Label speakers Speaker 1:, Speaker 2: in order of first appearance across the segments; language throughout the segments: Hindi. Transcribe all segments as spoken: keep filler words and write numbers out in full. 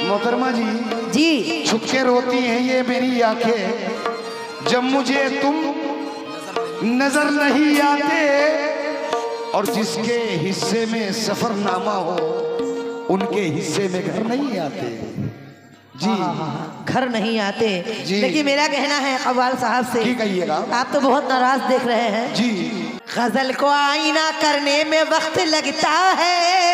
Speaker 1: मोहतरमा जी
Speaker 2: जी
Speaker 1: छुप के रोती हैं ये मेरी आंखें, जब मुझे तुम नजर नहीं आते, और जिसके हिस्से में सफरनामा हो उनके हिस्से में घर नहीं आते। जी
Speaker 2: घर नहीं आते। लेकिन मेरा कहना है कव्वाल साहब से,
Speaker 1: की कहिएगा,
Speaker 2: आप तो बहुत नाराज देख रहे हैं।
Speaker 1: जी
Speaker 2: गजल को आईना करने में वक्त लगता है,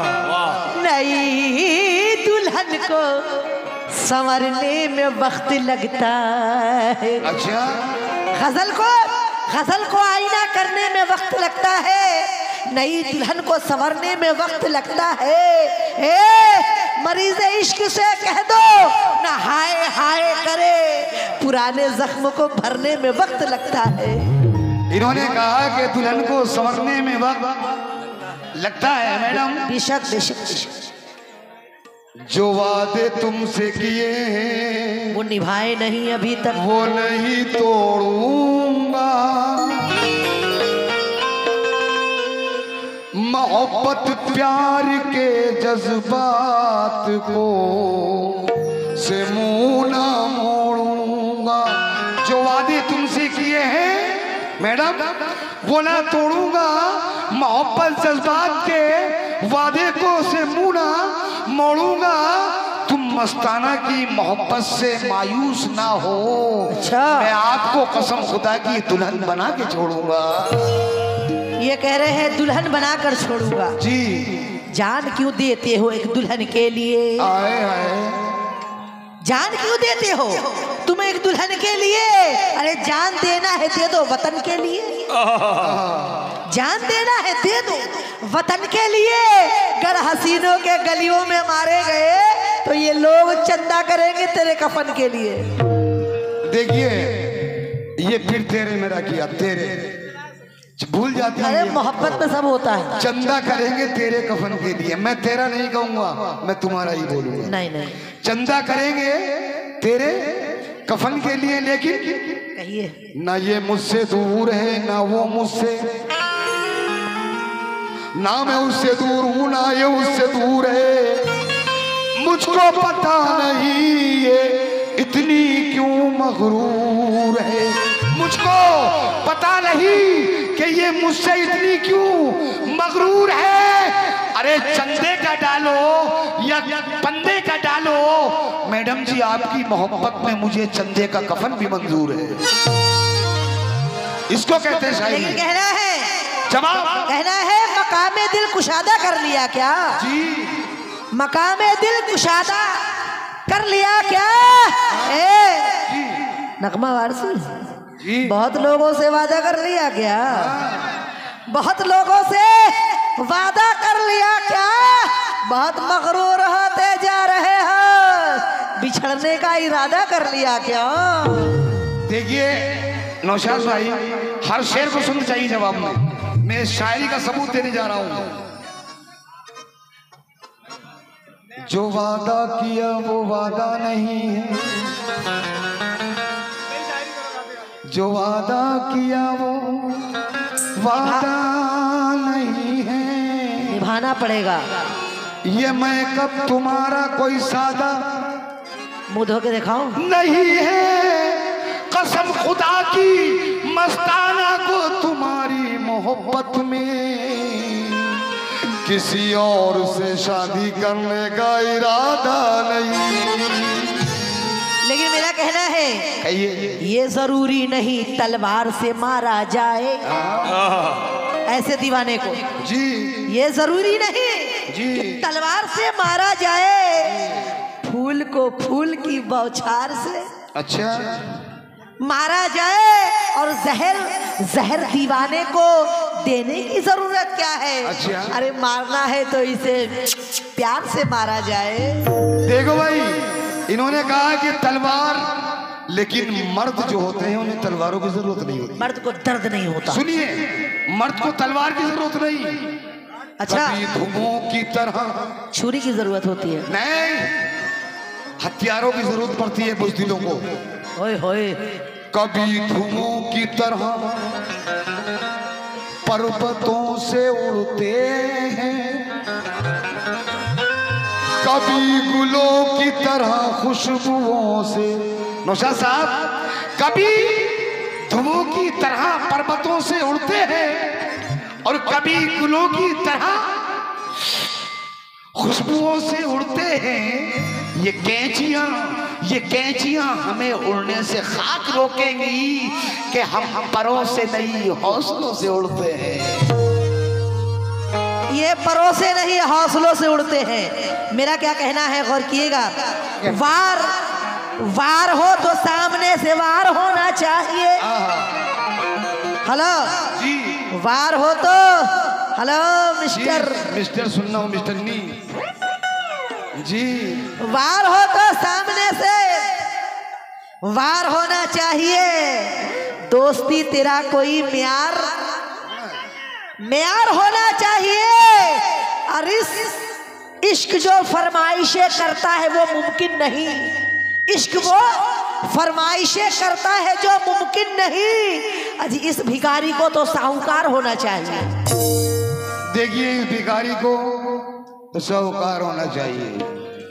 Speaker 2: नई दुल्हन को संवरने में वक्त लगता है।
Speaker 1: अच्छा,
Speaker 2: गजल को गजल को आईना करने में वक्त लगता है, नई दुल्हन को संवरने में वक्त लगता है। ए मरीज इश्क से कह दो ना हाय हाय करे, पुराने जख्म को भरने में वक्त लगता है।
Speaker 1: इन्होंने कहा कि दुल्हन को संवरने में वक्त लगता है। मैडम
Speaker 2: बेशक बेशक,
Speaker 1: जो वादे तुमसे किए हैं
Speaker 2: वो निभाए नहीं अभी तक,
Speaker 1: वो नहीं तोड़ूंगा। मोहब्बत प्यार के जज्बात को से मुंह ना मोड़ूंगा। जो वादे तुमसे किए हैं मैडम वो ना तोड़ूंगा। मोहब्बत जज्बात के वादे को से मुंह ना मोड़ूंगा। तुम मस्ताना की मोहब्बत से मायूस ना हो।
Speaker 2: अच्छा।
Speaker 1: मैं आपको कसम खुदा की दुल्हन बना के छोड़ूंगा।
Speaker 2: ये कह रहे हैं दुल्हन बनाकर छोड़ूंगा।
Speaker 1: जी
Speaker 2: जान क्यों देते हो एक दुल्हन के लिए?
Speaker 1: आए आए
Speaker 2: जान क्यों देते हो तुम एक दुल्हन के लिए? अरे जान देना है दे दो वतन के लिए, जान देना है दे दो वतन के लिए। अगर हसीनों के गलियों में मारे गए तो ये लोग चंदा करेंगे तेरे कफन के लिए।
Speaker 1: देखिए ये फिर तेरे मेरा किया, तेरे भूल जाती है।
Speaker 2: अरे मोहब्बत में सब होता है।
Speaker 1: चंदा करेंगे तेरे कफन के लिए, मैं तेरा नहीं कहूंगा, मैं तुम्हारा ही बोलूंगा।
Speaker 2: नहीं नहीं
Speaker 1: चंदा करेंगे तेरे कफन के लिए, लेकिन
Speaker 2: कहिए
Speaker 1: ना ये मुझसे दूर है ना वो मुझसे, ना मैं उससे दूर हूं ना ये उससे दूर है। मुझको पता नहीं ये इतनी क्यों मगरूर है। मुझको पता नहीं कि ये मुझसे इतनी क्यों मगरूर है। अरे चंदे का डालो या पंदे का डालो, मैडम जी आपकी मोहब्बत में मुझे चंदे का कफन भी मंजूर है। इसको कहते हैं शायरी।
Speaker 2: लेकिन कहना है
Speaker 1: जवाब
Speaker 2: कहना है मकामे दिल कुशादा कर लिया क्या?
Speaker 1: जी
Speaker 2: मकामे दिल कुशादा कर लिया क्या? ए नगमा वारसी
Speaker 1: जी
Speaker 2: बहुत लोगों से वादा कर लिया क्या? बहुत लोगों से वादा कर लिया क्या? बहुत मगरूर होते जा रहे हो, बिछड़ने का इरादा कर लिया क्या?
Speaker 1: देखिए नौशाद भाई, हर शेर को सुनना चाहिए जवाब में। मैं शायरी का सबूत देने जा रहा हूं। जो वादा किया वो वादा नहीं है, जो वादा किया वो वादा नहीं है।
Speaker 2: निभाना पड़ेगा।
Speaker 1: ये मैं कब तुम्हारा कोई सादा
Speaker 2: मुंह धो के दिखाओ।
Speaker 1: नहीं है, कसम खुदा की मस्ताना को तुम्हारी मोहब्बत में किसी और से शादी करने का इरादा नहीं।
Speaker 2: लेकिन मेरा कहना है
Speaker 1: कहिए।
Speaker 2: ये जरूरी नहीं तलवार से मारा जाए ऐसे दीवाने को।
Speaker 1: जी
Speaker 2: ये जरूरी नहीं
Speaker 1: जी
Speaker 2: कि तलवार से मारा जाए, फूल को फूल की बौछार से
Speaker 1: अच्छा
Speaker 2: मारा जाए। और जहर जहर दीवाने को देने की जरूरत क्या है?
Speaker 1: अच्छा।
Speaker 2: अरे मारना है तो इसे प्यार से मारा जाए।
Speaker 1: देखो भाई, इन्होंने कहा कि तलवार, लेकिन मर्द जो होते हैं उन्हें तलवारों की जरूरत नहीं होती।
Speaker 2: मर्द को दर्द नहीं होता।
Speaker 1: सुनिए, मर्द को तलवार की जरूरत नहीं।
Speaker 2: अच्छा,
Speaker 1: कभी धुओं की तरह
Speaker 2: छुरी की जरूरत होती है।
Speaker 1: नहीं, हथियारों की जरूरत पड़ती है बुज़दिलों को।
Speaker 2: होए होए
Speaker 1: कभी धुओं की तरह पर्वतों से उड़ते हैं, कभी गुलों की तरह खुशबुओं से। नौशाद साहब, कभी धुओं की तरह पर्वतों से उड़ते हैं और कभी गुलों की तरह खुशबुओं से उड़ते हैं। ये कैंचियां ये कैंचियां हमें उड़ने से खाक रोकेंगी कि हम परों से नहीं हौसलों से उड़ते हैं।
Speaker 2: ये परों से नहीं हौसलों से उड़ते हैं। मेरा क्या कहना है, गौर किएगा। वार वार हो तो सामने से वार होना चाहिए। हेलो
Speaker 1: जी,
Speaker 2: वार हो तो हेलो मिस्टर
Speaker 1: मिस्टर सुनना हो, मिस्टर नी जी।
Speaker 2: वार हो तो सामने से वार होना चाहिए। दोस्ती तेरा कोई म्यार म्यार होना चाहिए। और इस इश्क जो फरमाइशें करता है वो मुमकिन नहीं। इश्क वो फरमाइशें करता है जो मुमकिन नहीं। अजी इस भिखारी को तो साहूकार होना चाहिए।
Speaker 1: देखिए, इस भिखारी को तो साहूकार होना चाहिए।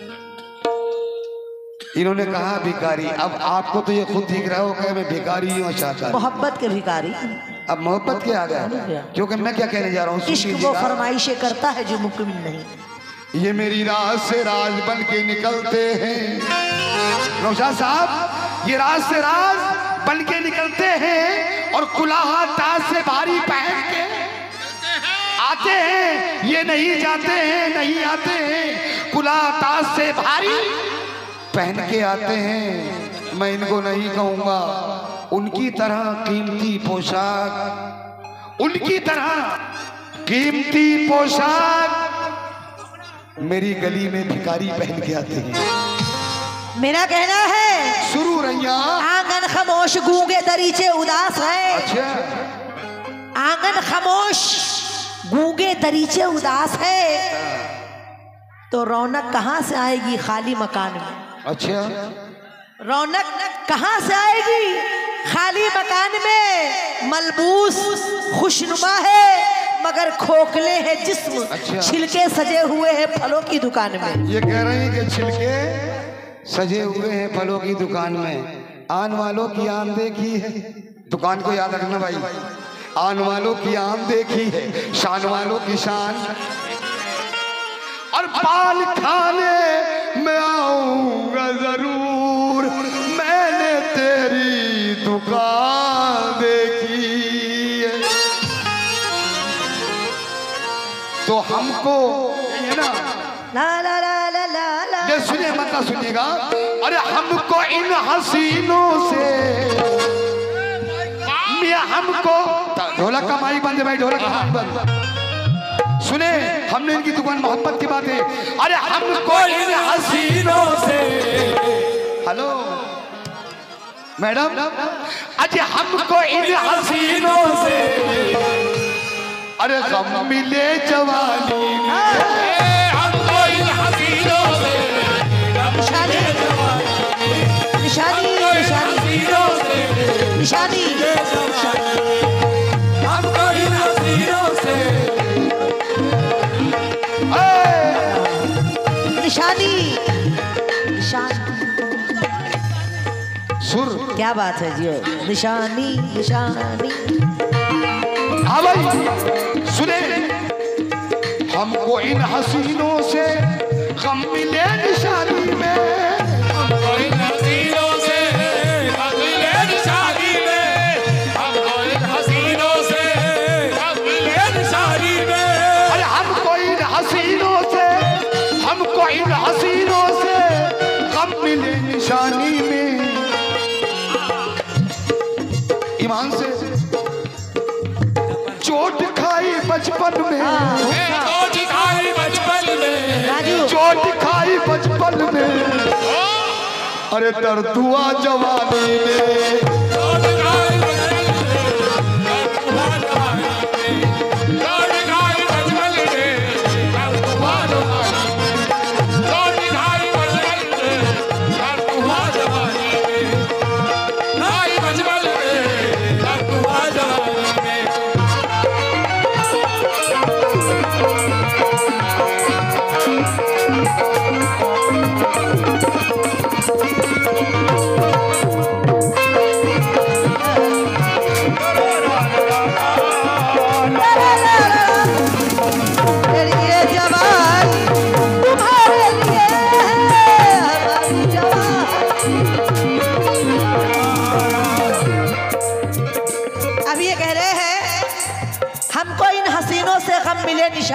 Speaker 1: इन्होंने कहा भिखारी। अब आपको तो ये खुद दिख रहा होगा मैं भिखारी हूँ, चाहता
Speaker 2: मोहब्बत के भिखारी।
Speaker 1: अब मोहब्बत के आ गया, क्योंकि मैं क्या कहने जा रहा हूँ।
Speaker 2: इश्क वो फरमाइशें करता है जो मुमकिन नहीं।
Speaker 1: ये मेरी राज से राज बन के निकलते हैं। नौशाद साहब, ये राज से राज बन के निकलते हैं और कुलाहा ताज से भारी पहन के आते हैं। ये नहीं जाते हैं, नहीं आते हैं, कुलाहा ताज से भारी पहन के आते हैं। मैं इनको नहीं कहूंगा उनकी तरह कीमती पोशाक, उनकी तरह कीमती पोशाक मेरी गली में भिखारी पहन के आते हैं।
Speaker 2: मेरा कहना है
Speaker 1: शुरू रैया।
Speaker 2: आंगन खामोश गूंगे दरीचे उदास है।
Speaker 1: अच्छा,
Speaker 2: आंगन खामोश गूंगे दरीचे उदास है। तो रौनक कहाँ से आएगी खाली मकान में।
Speaker 1: अच्छा,
Speaker 2: रौनक कहाँ से आएगी खाली मकान में। मलबूस खुशनुमा है मगर खोखले हैं जिस्म।
Speaker 1: अच्छा।
Speaker 2: छिलके सजे हुए हैं फलों की दुकान में।
Speaker 1: ये कह रही है कि छिलके सजे हुए हैं फलों की दुकान में। आन वालों की आन देखी है, दुकान को याद रखना भाई। आन वालों की आन देखी है, शान वालों की शान। और पान खाने में आऊंगा जरूर, मैंने तेरी दुकान देखी है। तो हमको ये ना
Speaker 2: ला ला ला ला ला ला।
Speaker 1: ये सुनिए, मतलब सुनिएगा। अरे हमको इन हसीनों से, मियां हमको, ढोलक का माइक बंद है भाई, ढोलक का माइक बंद। सुने, हमने इनकी दुकान मोहब्बत की बात है। अरे हमको इन हसीनों से, हेलो मैडम, अरे हमको इन हसीनों से, अरे गम मिले जवानी में। हमको इन हसीनों से,
Speaker 2: निशानी निशानी निशानी निशानी
Speaker 1: हमको इन हसीनों से,
Speaker 2: निशानी निशानी।
Speaker 1: सुर
Speaker 2: क्या बात है जी। निशानी निशानी।
Speaker 1: हाँ भाई सुने, हमको इन हसीनों से गम मिले निशानी में। हमको इन हसीनों से गम मिले निशानी में। हमको इन हसीनों से गम मिले निशानी में। अरे हमको इन हसीनों से, हमको इन हसीनों से गम मिले निशानी में। ईमान से चोट खाई बचपन में, चोट खाई बचपन में,
Speaker 2: राजू
Speaker 1: चोट खाई बचपन में, अरे दर्द हुआ जवानी में। चोट खाई बचपन में, दर्द हुआ जवानी में, चोट खाई बचपन में, दर्द हुआ जवानी में, चोट खाई बचपन में, दर्द हुआ जवानी में, खाई बचपन में, दर्द हुआ जवानी में।
Speaker 3: Thank you.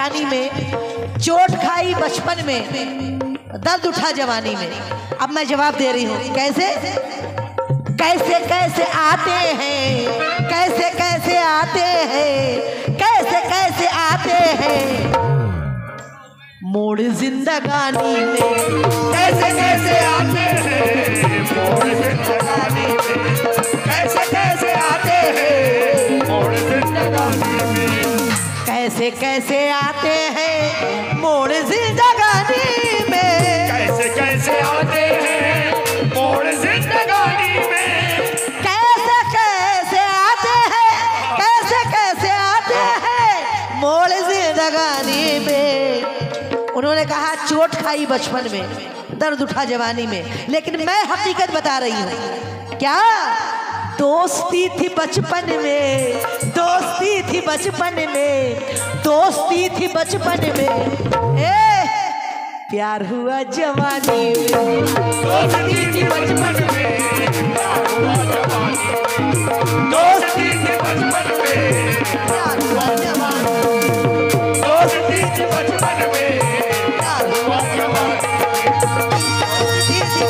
Speaker 2: परेशानी में, चोट खाई बचपन में, दर्द उठा जवानी में। अब मैं जवाब दे रही हूँ। कैसे कैसे कैसे आते हैं, कैसे कैसे आते हैं, कैसे कैसे आते हैं मोड़ जिंदगानी में, कैसे कैसे आते हैं मोड़ जिंदगानी में, कैसे कैसे आते हैं मोड़ जिंदगानी में, कैसे कैसे आते हैं मोड़ जिंदगानी में,
Speaker 3: कैसे कैसे आते हैं मोड़ जिंदगानी में,
Speaker 2: कैसे कैसे आते हैं, कैसे कैसे आते हैं मोड़ जिंदगानी में। उन्होंने कहा चोट खाई बचपन में, दर्द उठा जवानी में, लेकिन मैं हकीकत बता रही हूँ। क्या दोस्ती थी बचपन में, दोस्ती थी बचपन में, दोस्ती थी बचपन में, ए प्यार हुआ जवानी में, दोस्ती थी बचपन में, प्यार हुआ जवानी में, दोस्ती थी बचपन में, प्यार हुआ जवानी में, दोस्ती थी बचपन में, प्यार हुआ जवानी में, दोस्ती थी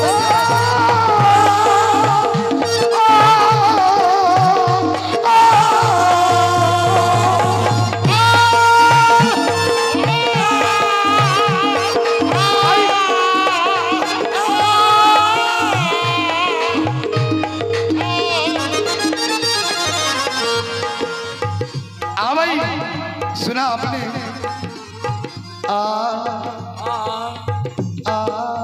Speaker 1: सुना आपने? आ आ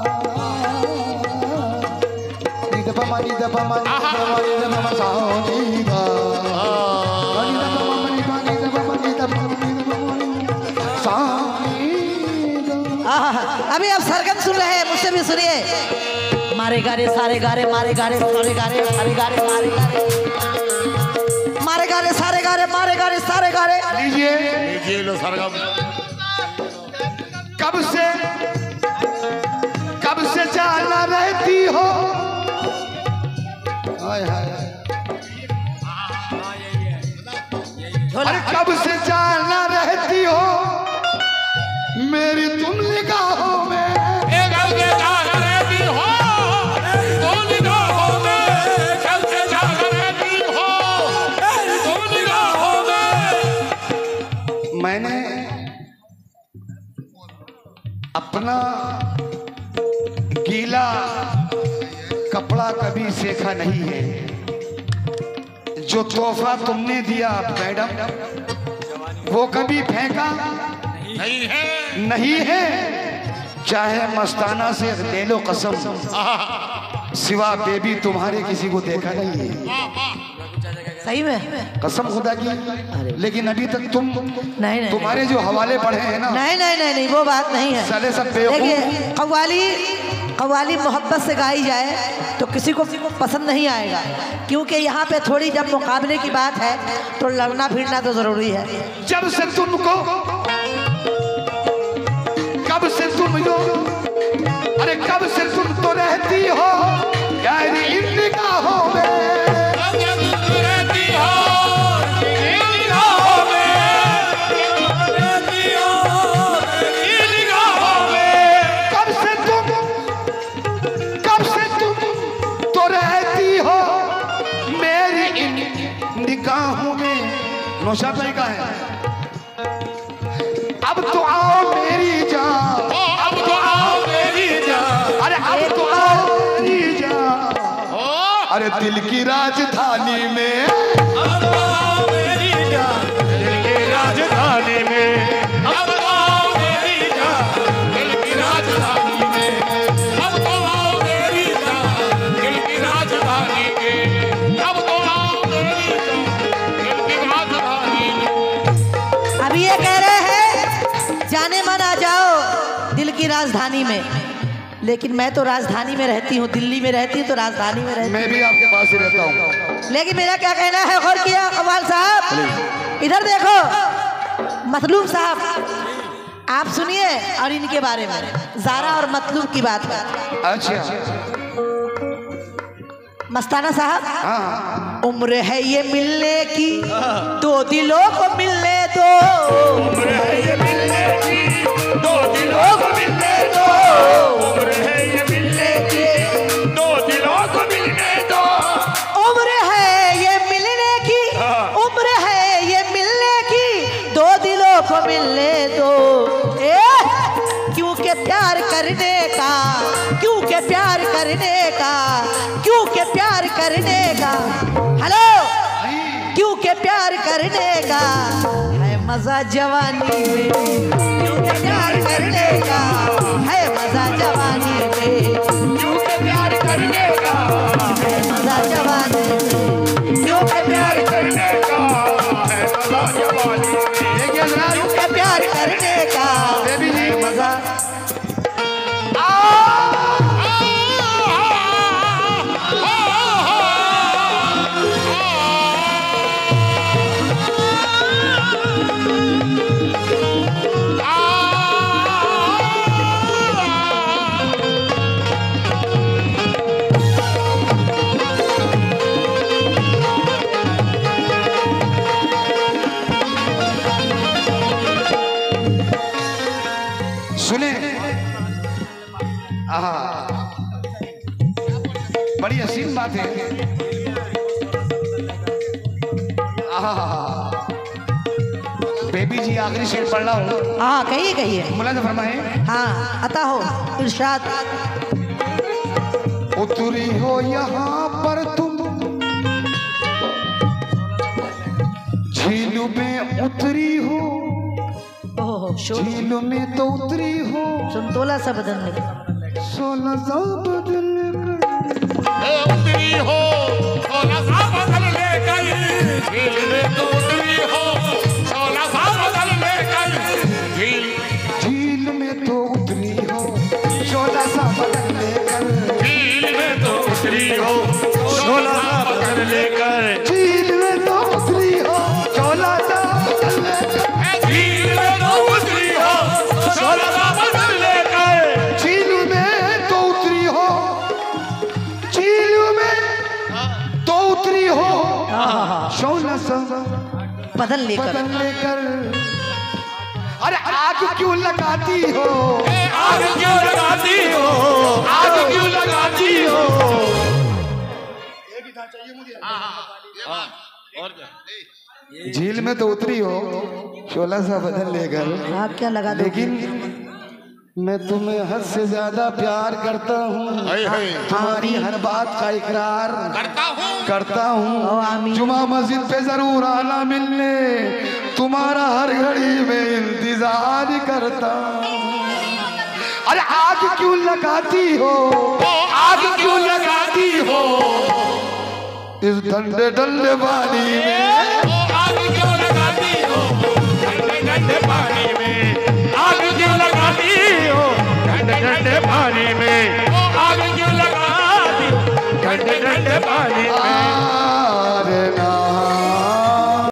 Speaker 1: नी दपा मा नी दपा मा नी दपा मा नी दपा मा सा नी दा नी दपा मा नी मा नी दपा मा नी दपा मा नी दपा मा नी सा नी दा।
Speaker 2: अभी आप सरगम सुन रहे हैं, मुझसे भी सुनिए। मारे गारे सारे गारे, मारे गारे सारे गारे, सारे गारे मारे गारे, मारे गारे सारे गारे, मारे गारे सारे गारे।
Speaker 1: लीजिए
Speaker 3: लीजिए लो सरगम।
Speaker 1: कब से कब से जाना रहती हो, हाय हाय, अरे कब से जाना रहती हो मेरी तुम निगाहों में,
Speaker 3: कब से जाना रहती हो तुम निगाहों में, कब से जाना रहती हो तुम निगाहों में।
Speaker 1: मैंने अपना गीला कपड़ा कभी सेका नहीं है। जो तोहफा तुमने दिया मैडम वो कभी फेंका
Speaker 3: नहीं है,
Speaker 1: नहीं है। चाहे मस्ताना से ले लो कसम, सिवा बेबी तुम्हारे किसी को देखा नहीं है।
Speaker 2: सही में
Speaker 1: कसम खुदा की। लेकिन अभी तक तुम
Speaker 2: नहीं नहीं
Speaker 1: तुम्हारे जो हवाले पढ़े हैं ना,
Speaker 2: नहीं नहीं नहीं नहीं वो बात नहीं है।
Speaker 1: साले सब बेवकूफ।
Speaker 2: देखिए कव्वाली कव्वाली मोहब्बत से गाई जाए तो किसी को पसंद नहीं आएगा, क्योंकि यहाँ पे थोड़ी जब मुकाबले की बात है तो लड़ना भिड़ना तो जरूरी है।
Speaker 1: जब से तुमको कब से तुम यो अरे कब से तुम तो रहती हो यार इन निगाहों में, नौशाद भाई का है। अब तो आओ मेरी जान,
Speaker 3: अब तो आओ मेरी जान,
Speaker 1: अरे अब तो आओ मेरी जान, अरे दिल की राजधानी में,
Speaker 3: अब तो आओ मेरी जान, दिल की राजधानी में, अब तो आओ मेरी जान, दिल की राजधानी में, अब तो आओ मेरी जान, दिल की राजधानी में, अब तो आओ मेरी जान, दिल की राजधानी में।
Speaker 2: अभी ये कह रहे हैं जाने मन आ जाओ दिल की राजधानी में, लेकिन मैं तो राजधानी में रहती हूँ, दिल्ली में रहती हूँ तो राजधानी में रहती हूँ।
Speaker 1: मैं भी आपके पास ही रहता हूँ।
Speaker 2: लेकिन मेरा क्या कहना है, गौर किया कव्वाल साहब, इधर देखो मतलूब साहब, आप सुनिए और इनके बारे में जारा और मतलूब की बात कर।
Speaker 1: अच्छा
Speaker 2: मस्ताना साहब,
Speaker 1: हाँ,
Speaker 2: उम्र है ये मिलने की, दो दिलों को मिलने दो,
Speaker 3: उम्र है ये मिलने दो दिलों को मिलने दो, उम्र है ये मिलने की, दो दिलों को मिलने दो,
Speaker 2: उम्र है ये मिलने की, उम्र है ये मिलने की, दो दिलों को मिलने दो। ए क्योंकि प्यार करने का, क्योंकि प्यार करने का, क्योंकि प्यार करने का, हेलो, क्योंकि प्यार करने का है मजा जवानी में, क्योंकि प्यार करने का है मजा जवानी में,
Speaker 3: क्योंकि प्यार करने का
Speaker 2: है मजा जवानी में,
Speaker 3: क्योंकि प्यार करने का है मजा जवानी में,
Speaker 1: देखिए जनाब,
Speaker 2: क्योंकि प्यार करने का
Speaker 1: बेबी जी
Speaker 2: मजा।
Speaker 1: सुने, आहा, बड़ी हसीन बात है। आहा, बेबी जी आखिरी शेर पढ़ रहा हूँ,
Speaker 2: हाँ कहिए कहिए।
Speaker 1: मुलाज़ा फरमाए।
Speaker 2: हाँ अता हो इरशाद।
Speaker 1: उतरी हो यहाँ पर तुम, झील में उतरी हो,
Speaker 2: ओहो शोर
Speaker 1: झील में तो उतरी हो,
Speaker 2: संतोला सा बदन में
Speaker 1: सोलह सौ बदल
Speaker 3: ए उतरी हो, सोलह सा बदल ले गई, झील में तो उतरी हो, सोलह सा बदल ले गई, झील
Speaker 1: झील में तो उतरी हो, सोलह सा बदल लेकर,
Speaker 3: झील में तो उतरी हो, सोलह सा बदल लेकर,
Speaker 1: झील में तो उतरी हो, सोलह सा बदल लेकर,
Speaker 3: झील में तो उतरी हो, सोलह सा बदल लेकर,
Speaker 1: झील में तो उतरी हो, झील में तो उतरी हो, सोलह सा
Speaker 2: बदन लेकर।
Speaker 1: बदल लेकर। अरे आग क्यों लगाती हो,
Speaker 3: आग क्यों लगाती हो, आग क्यों लगाती हो,
Speaker 1: झील में तो उतरी हो, सोलह सा बदल लेकर,
Speaker 2: आप क्या लगा दो?
Speaker 1: लेकिन मैं तुम्हें हद से ज्यादा प्यार करता हूँ, तुम्हारी हर बात का इकरार
Speaker 3: करता हूँ,
Speaker 1: करता हूँ।
Speaker 2: ओ आमीन।
Speaker 1: जुमा मस्जिद पे जरूर आना मिलने, तुम्हारा हर घड़ी में इंतजार करता हूँ। अरे आग क्यों लगाती हो,
Speaker 3: आग क्यों लगाती हो,
Speaker 1: इस ठंडे ठंडे पानी में,